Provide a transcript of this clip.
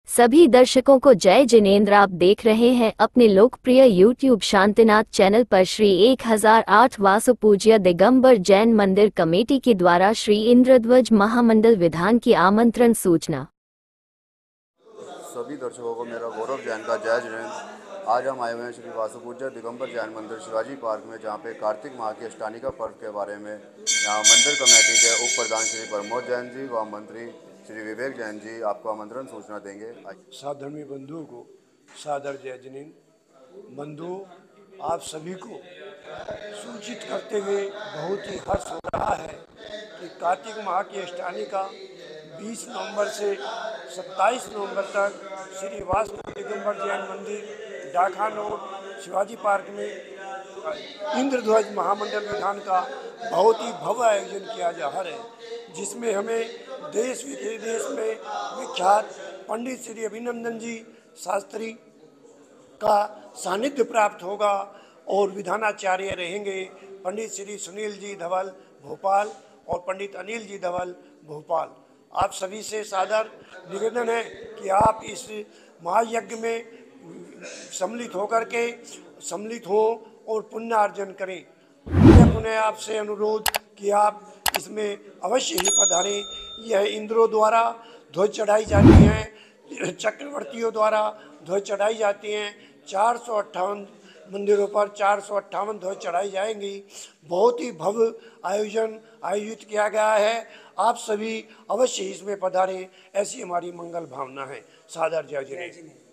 सभी दर्शकों को जय जिनेंद्र। आप देख रहे हैं अपने लोकप्रिय YouTube शांतिनाथ चैनल पर श्री 1008 वासु पूज्य दिगंबर जैन मंदिर कमेटी के द्वारा श्री इंद्रध्वज महामंडल विधान की आमंत्रण सूचना। सभी दर्शकों को मेरा गौरव जैन का जय जिनेंद्र। आज हम आए हुए हैं श्री वासु पूज्य दिगंबर जैन मंदिर शिवाजी पार्क में, जहाँ पे कार्तिक माह की अष्टानिका पर्व के बारे में यहाँ मंदिर कमेटी के उप प्रधान श्री प्रमोद जैन जी व मंत्री श्री विवेक जैन जी आपको आमंत्रण सूचना देंगे। साधर्मी बंधुओं को सादर जय जिनेंद्र। बंधुओं, आप सभी को सूचित करते हुए बहुत ही हर्ष हो रहा है कि कार्तिक माह की अष्टानिका 20 नवंबर से 27 नवंबर तक श्री वासु दिगंबर जैन मंदिर डाका रोड शिवाजी पार्क में इंद्रध्वज महामंडल विधान का बहुत ही भव्य आयोजन किया जा रहा है, जिसमें हमें देश विदेश में विख्यात पंडित श्री अभिनंदन जी शास्त्री का सानिध्य प्राप्त होगा और विधानाचार्य रहेंगे पंडित श्री सुनील जी धवल भोपाल और पंडित अनिल जी धवल भोपाल। आप सभी से सादर निवेदन है कि आप इस महायज्ञ में सम्मिलित हो और पुण्य अर्जन करें। पुनः आपसे अनुरोध कि आप इसमें अवश्य ही पधारें। यह इंद्रों द्वारा ध्वज चढ़ाई जाती हैं, चक्रवर्तियों द्वारा ध्वज चढ़ाई जाती हैं। 458 मंदिरों पर 458 ध्वज चढ़ाई जाएंगी। बहुत ही भव्य आयोजन आयोजित किया गया है। आप सभी अवश्य इसमें पधारें, ऐसी हमारी मंगल भावना है। सादर जय जिनेंद्र।